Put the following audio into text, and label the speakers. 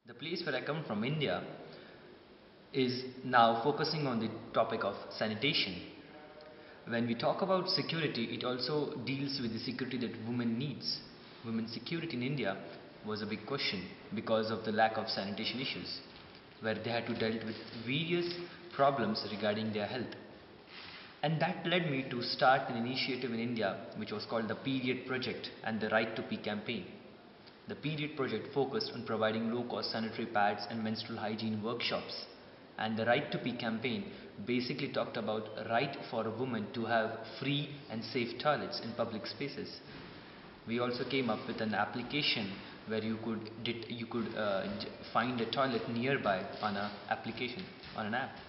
Speaker 1: The place where I come from, India, is now focusing on the topic of sanitation. When we talk about security, it also deals with the security that women needs. Women's security in India was a big question because of the lack of sanitation issues, where they had to deal with various problems regarding their health. And that led me to start an initiative in India which was called the Period Project and the Right to Pee campaign. The Period Project focused on providing low-cost sanitary pads and menstrual hygiene workshops. And the Right to Pee campaign basically talked about right for a woman to have free and safe toilets in public spaces. We also came up with an application where you could find a toilet nearby on an application, on an app.